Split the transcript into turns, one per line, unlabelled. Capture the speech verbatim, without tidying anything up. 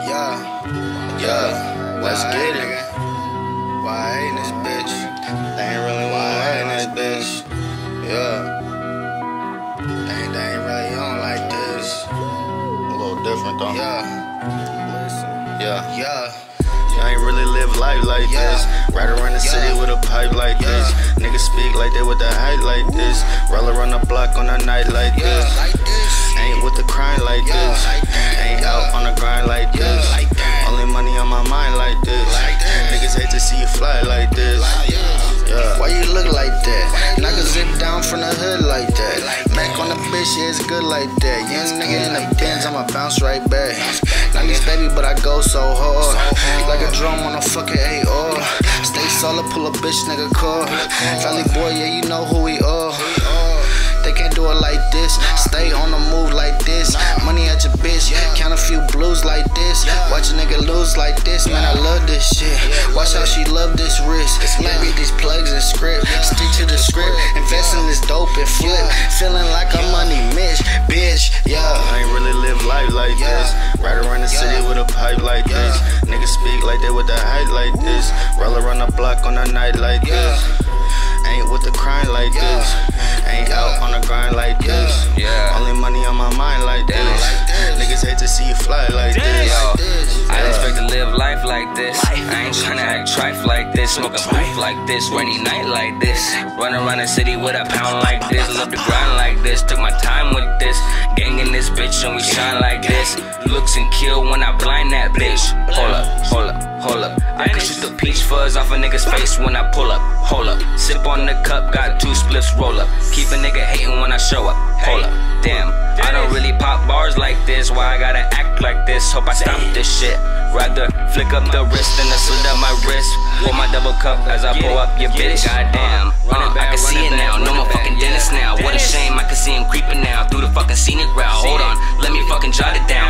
Yeah, yeah, let's get it. WhyAye in this bitch. They ain't really WhyAye in this bitch. Yeah. They ain't, they ain't really on like this. A little different though. Yeah. Listen. Yeah. Yeah. I ain't really live life like yeah. this. Ride around the city yeah. with a pipe like yeah. this. Niggas speak like they with the height like this. Roll around the block on a night like yeah. this. Like this. Ain't with the crime like yeah. this. Like ain't yeah. out on the grind like yeah. this. Like only money on my mind like this. Like niggas hate to see you fly like this. Like yeah. Why you look like that? Knock a zip down from the hood like that. Back on the bitch, yeah, it's good like that. Young nigga in the Benz, I'ma bounce right back. nineties baby, but I go so hard. Like a drum on a fucking A R. Stay solid, pull a bitch nigga car. Valley boy, yeah, you know who we are. They can't do it like this. Stay on the move like this. Money at your bitch. Count a few blues like this. Watch a nigga lose like this. Man, I love this shit. Watch how she love this wrist. Maybe these plugs and script. Stick to the script. Invest in this dope and flip. Feeling like a money mitch, bitch. Yeah. I ain't really live life like this. Ride around the city with a pipe like this. Niggas speak like they with the height like this. Roll around the block on a night like this. Ain't with the crime like this. Ain't out on the grind like this. Yeah. Only money on my mind like this. Like niggas hate to see you fly like this.
Yo, I didn't expect to live life like this. I ain't tryna act trife like this. Smoke a booth like this. Rainy night like this. Run around the city with a pound like this. Love to grind like this. Took my time with this. Gang in this bitch and we shine like this. Looks and kill when I blind that bitch. Hold up, hold up, hold up. I can shoot the peach fuzz off a nigga's face when I pull up. Hold up. Sip on the cup, got two spliffs, roll up. Keep a nigga hating when I show up. Hold up. Damn, I don't really pop bars like this. Why I gotta act like this? Hope I stop this shit. Rather flick up the wrist than to slit up my wrist. Pour my double cup as I pull up your bitch. Goddamn, uh, I can see it now. No more fucking dentist now. What a shame, I can see him creeping now through the fucking scenic route. Hold on, let me fucking jot it down.